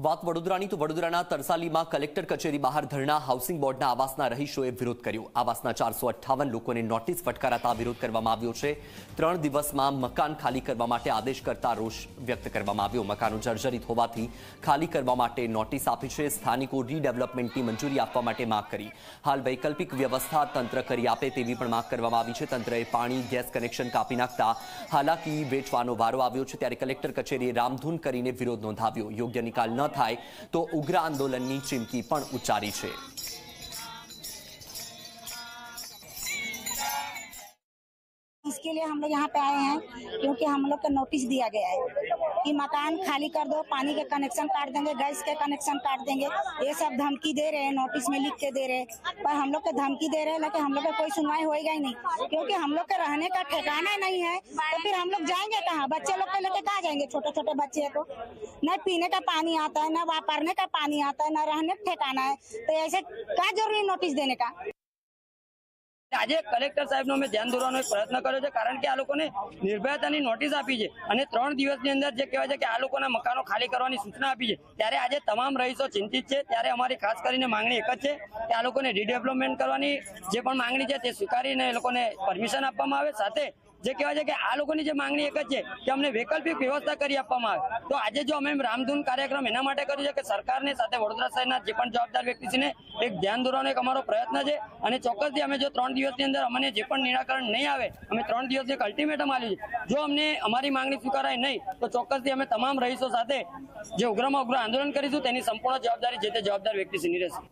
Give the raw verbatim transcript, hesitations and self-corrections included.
વાત વડોદરાની તો વડોદરાના તરસાલીમાં કલેક્ટર કચેરી બહાર ધરણા હાઉસિંગ બોર્ડના આવાસના રહીશોએ વિરોધ કર્યો। આવાસના ચારસો અઠ્ઠાવન લોકોને નોટિસ ફટકારાતા વિરોધ કરવામાં આવ્યો છે। ત્રણ દિવસમાં મકાન ખાલી કરવા માટે આદેશ કરતા રોષ વ્યક્ત કરવામાં આવ્યો। મકાનો જર્જરિત હોવાથી ખાલી કરવા માટે નોટિસ આપી છે। સ્થાનિકો રીડેવલપમેન્ટની મંજૂરી આપવા માટે માંગ કરી। હાલ વૈકલ્પિક વ્યવસ્થા તંત્ર કરી આપે તેવી પણ માંગ કરવામાં આવી છે। તંત્રએ પાણી ગેસ કનેક્શન કાપી નાખતા હાલાકી વેઠવાનો વારો આવ્યો છે, ત્યારે કલેક્ટર કચેરીએ રામધૂન કરીને વિરોધ નોંધાવ્યો। યોગ્ય નિકાલ ન થાય તો ઉગ્ર આંદોલનની ચીમકી પણ ઉચ્ચારી છે। इसके लिए हम लोग यहाँ पे आए हैं क्योंकि हम लोग को नोटिस दिया गया है कि मकान खाली कर दो, पानी के कनेक्शन काट देंगे, गैस के कनेक्शन काट देंगे। ये सब धमकी दे रहे हैं, नोटिस में लिख के दे रहे हैं। पर हम लोग को धमकी दे रहे हैं, लेकिन हम लोग का कोई सुनवाई होएगा ही नहीं, क्योंकि हम लोग के रहने का ठिकाना नहीं है। तो फिर हम लोग जाएंगे कहाँ? बच्चे लोग को लेकर कहाँ जाएंगे? छोटे छोटे बच्चे हैं तो न पीने का पानी आता है, न वापरने का पानी आता है, न रहने का ठिकाना है। तो ऐसे क्या जरूरी नोटिस देने का? આજે કલેક્ટર સાહેબનો અમે ધ્યાન દોરવાનો એક પ્રયત્ન કર્યો છે, કારણ કે આ લોકોને નિર્ભયતાની નોટિસ આપી છે અને ત્રણ દિવસની અંદર જે કહેવાય છે કે આ લોકોના મકાનો ખાલી કરવાની સૂચના આપી છે, ત્યારે આજે તમામ રહીશો ચિંતિત છે। ત્યારે અમારી ખાસ કરીને માંગણી એક જ છે કે આ લોકોને રીડેવલપમેન્ટ કરવાની જે પણ માંગણી છે તે સ્વીકારીને એ લોકોને પરમિશન આપવામાં આવે। સાથે જે કહેવાય છે કે આ લોકોની જે માંગણી એક જ છે કે અમને વૈકલ્પિક વ્યવસ્થા કરી આપવામાં આવે। તો આજે જો અમે રામધૂન કાર્યક્રમ એના માટે કર્યું છે કે સરકારની સાથે વડોદરા શહેરના જે પણ જવાબદાર વ્યક્તિને એક ધ્યાન દોરવાનો એક અમારો પ્રયત્ન છે અને ચોક્કસથી અમે જો ત્રણ દિવસની અંદર અમને જે પણ નિરાકરણ નહીં આવે, અમે ત્રણ દિવસની એક અલ્ટિમેટમ આપ્યું છે। જો અમને અમારી માંગણી સ્વીકારાય નહીં તો ચોક્કસથી અમે તમામ રહીશો સાથે જે ઉગ્રમાં ઉગ્ર આંદોલન કરીશું, તેની સંપૂર્ણ જવાબદારી જે તે જવાબદાર વ્યક્તિની રહેશે।